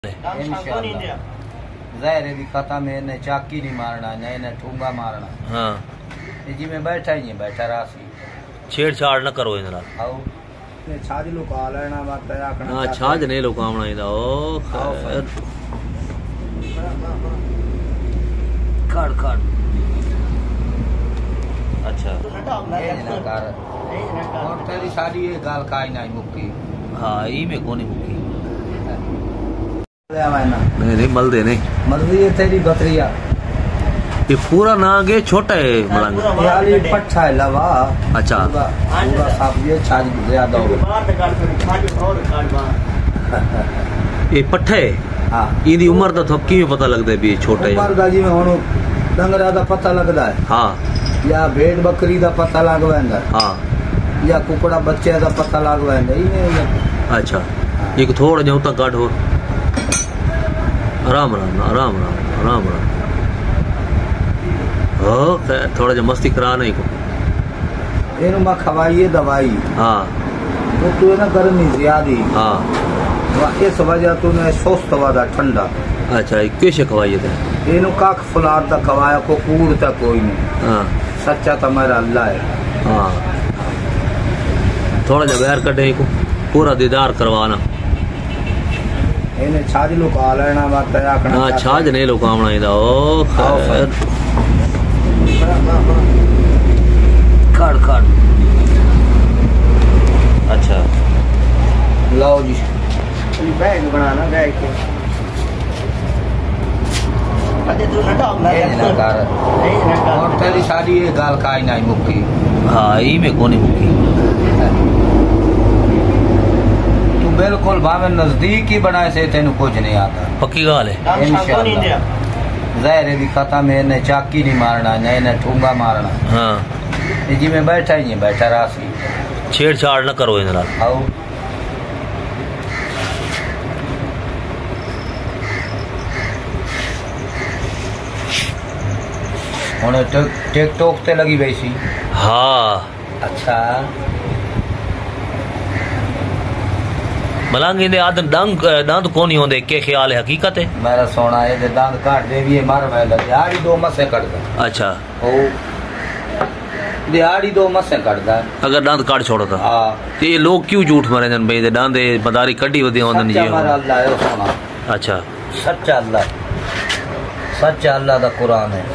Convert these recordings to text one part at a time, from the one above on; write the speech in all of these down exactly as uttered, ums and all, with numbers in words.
इंशाअल्लाह ज़ाहिर है खत्म है, ने चाकी नहीं मारना, ने ने ठूंगा मारना। हाँ जी में बैठा ही है, बैठा रासी छेड़छाड़ न करो इन नाल। आओ ने छाज लुका लेना बात है आखना। हां छाज नहीं लुकावना इंदा। ओ खैर काट काट। अच्छा ये ना कर और तेरी सारी ये गाल काई नहीं मुक्की। हां ई में कोनी मुक्की नहीं नहीं मल दे नहीं मर्जी है तेरी बकरिया। ये पूरा नाग है, छोटा है मलंग यार ये पट्ठा है लवा। अच्छा पूरा साफ ये छाज ज्यादा हो। ये पट्ठा है। हां इदी उम्र तो थोक की पता लगदा है भी छोटा है। उम्र दा जी में हुन डंगरा दा पता लगदा है। हां या भेड़ बकरी दा पता लग वेंदा। हां या कुकड़ा बच्चे दा पता लग वेंदा। इने अच्छा एक थोड़ा जो तक काट हो। आराम आराम आराम आराम आराम आराम हो थोड़ा जो मस्ती करा नहीं को एनु मा खवाइए दवाई। हाँ तो तू ना गर्मी ज्यादा। हाँ इस वजह तूने स्वस्थ वादा ठंडा। अच्छा कैसे खवाइए थे एनु काक फुलार तक खवाया को कूड़ तक कोई नहीं। हाँ सच्चा तो मेरा अल्लाह है। हाँ थोड़ा जो बैर कटे को पूरा दीदार करवाना। इन्हें छाज लुका लेना बात है आखना। हाँ छाज नहीं लुकावना इंदा। ओ खैर काट काट। अच्छा लाओ जी बैग बनाना बैग के ना कर और तेरी सारी ये गाल काई नहीं मुक्की। हाँ ई में कोनी मुक्की बिल्कुल भावे नजदीक ही बनाए से तेन कुछ नहीं आता। पक्की गाल है इंशाअल्लाह ज़ाहिर है खत्म है, ने चाकी नहीं मारना, ने ने ठूंगा मारना। हाँ जी में बैठा ही है, बैठा रासी छेड़छाड़ न करो इन नाल। आओ हुन टिकटॉक ते लगी वैसी। हाँ अच्छा मलंग इंदे आदम दंग दांत कोनी होंदे के ख्याल है हकीकत है। मेरा सोना है दे दांत काट दे भी मार वाला दिहाड़ी दो मसे कटदा। अच्छा ओ दिहाड़ी दो मसे कटदा अगर दांत काट छोड़ता। हां तो ये लोग क्यों झूठ मारे जन भाई दांते बदारी कड्डी वदी होंदन जी। हमारा अल्लाह है सोना। अच्छा सच्चा अल्लाह सच्चा अल्लाह दा कुरान है।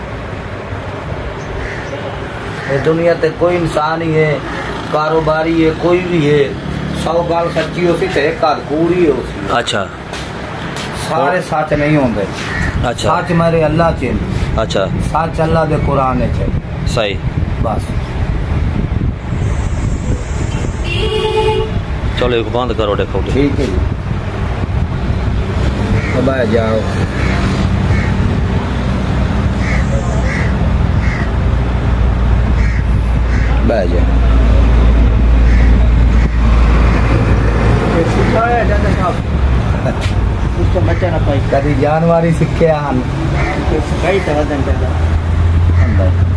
ये दुनिया ते कोई इंसान ही है, कारोबारी है, कोई भी है, सौ गाल सच्ची होती थे एक गाल कूड़ी होती। अच्छा सारे सच नहीं होंगे। अच्छा सच मेरे अल्लाह चे। अच्छा सच अल्लाह दे कुरान चे। सही बस चलो एक बंद करो देखो। ठीक है जी अब आ जाओ। बैठ जाओ उसको बच्चा ना पाई कभी जानवर ही सीखे आन कई तरह